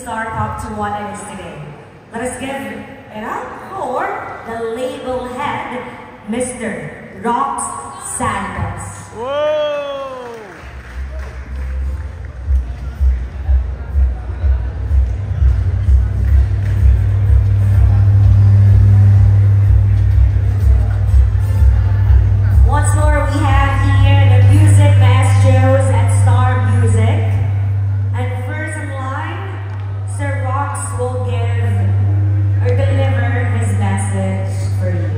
Star Pop to what it is today. Let us give it up for the label head, Mr. Rox Santos. Whoa! Once more, we have here the music maestros at Star Music. And first in line, Sir Rox will give or deliver his message for you.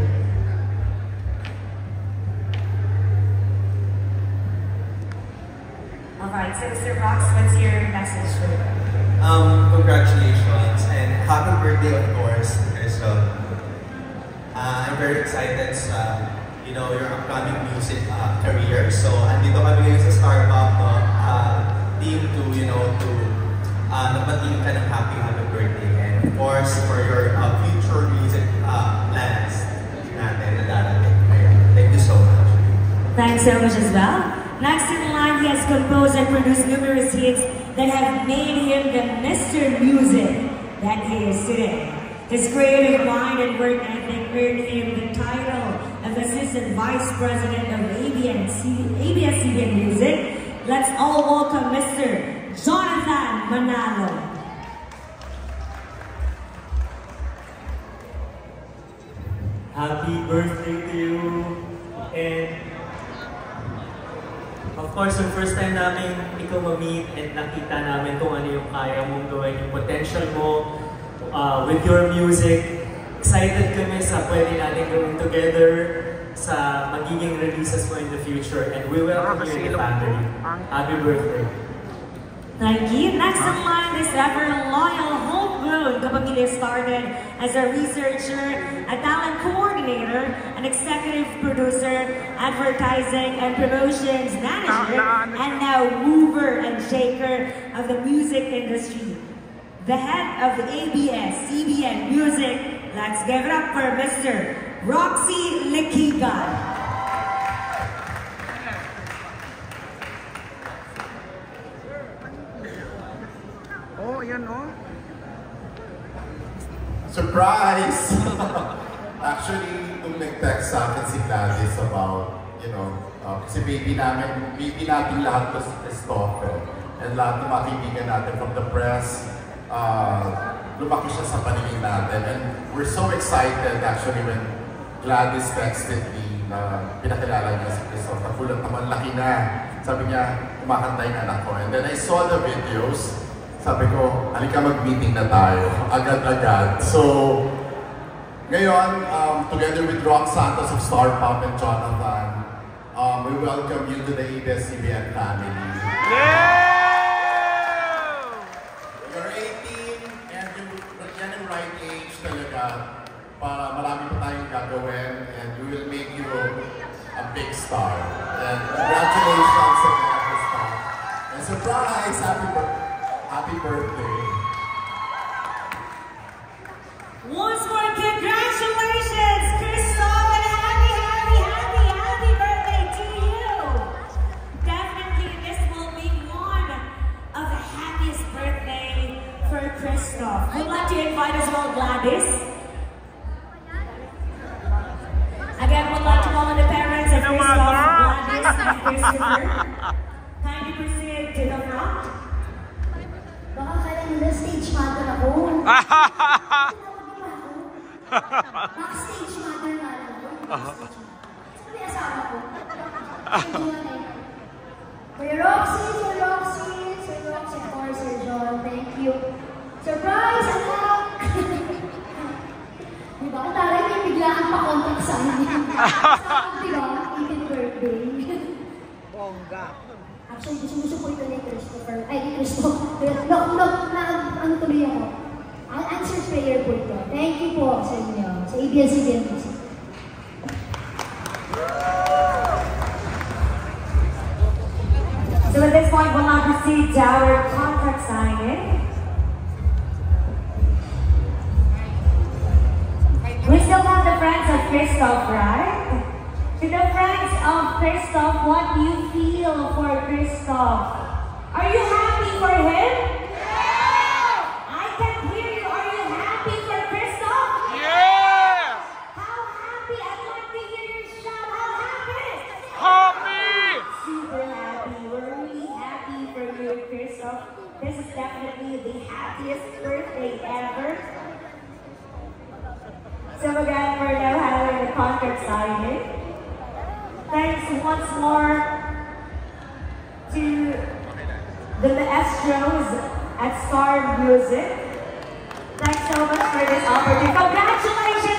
Alright, so Sir Rox, what's your message for you? Congratulations and happy birthday, of course, Crystal. I'm very excited sa your upcoming music career. So, andito kami ngayon sa Star Pop, team to nagpatingin ka ng happy birthday. And of course, for your future music plans natin na darating. Thank you so much. Thanks so much as well. Next in line, he has composed and produced numerous hits that have made him the Mr. Music that he is today. His creative mind and work ethic earned him the title of Assistant Vice President of ABS-CBN Music. Let's all welcome Mr. Jonathan Manalo. Happy birthday to you. And of course, yung first time namin ikaw ma-meet and nakita namin kung ano yung kaya mong gawin, yung potential mo with your music. Excited kami sa pwede natin gawin together sa magiging releases mo in the future. And we welcome you in the family. Happy birthday. Thank you. Next in line is ever loyal homegrown Kapamilya started as a researcher, a talent coordinator, an executive producer, advertising and promotions manager, and now mover and shaker of the music industry. The head of the ABS-CBN Music, let's give it up for Mr. Roxy Liquigan. Oh, yan oh. Surprise! Actually, nung nag-text sa akin si Gladys about, kasi baby natin lahat to Christopher. And lahat ng mga kaibigan natin from the press, lumaki siya sa paningin natin. And we're so excited actually when Gladys texted me na pinakilala niya si Christopher. Nakulat naman, laki na. Sabi niya, kumakanta yung anak ko. And then I saw the videos. Sabi ko, halika mag-meeting na tayo. Agad-agad. So, ngayon, together with Rox Santos of Star Pop and Jonathan, we welcome you to the ABS-CBN family. Yeah! You're 18 and yan ang right age talaga para marami pa tayong gagawin and we will make you a big star. And congratulations sa mga star. And surprise! Happy birthday. Once more, congratulations, Crystal, and happy birthday to you. Definitely, this will be one of the happiest birthday for Crystal. We'd like to invite as well Gladys. Again, we'd like to call on the parents of Crystal, Gladys, and Christopher. Kindly proceed to the front. Baka kaya nila stage mother ako. Backstage mother nga lang ako. Sabi asawa ko. Kuya Roxy, Sir Roxy, of course, Sir John, thank you. Surprise, anak! Diba? Ang taray may biglaan pa contact sa akin. Diba? 18th birthday. Bongga. Actually, gusto ko ito ni Christopher. Ay, ni Christopher. Ano tuloy ako? I'll answer prayer po ito. Thank you po sa inyo. Sa ABS-CBN Music. So at this point, we'll now proceed to our contract signing. We still have the friends of Christoph, right? To the friends of Christoph, what do you feel for Christoph? Are you happy for him? Yeah! I happiest birthday ever. So again, we're now having a concert signing. Thanks once more to the maestros at Star Music. Thanks so much for this opportunity. Congratulations!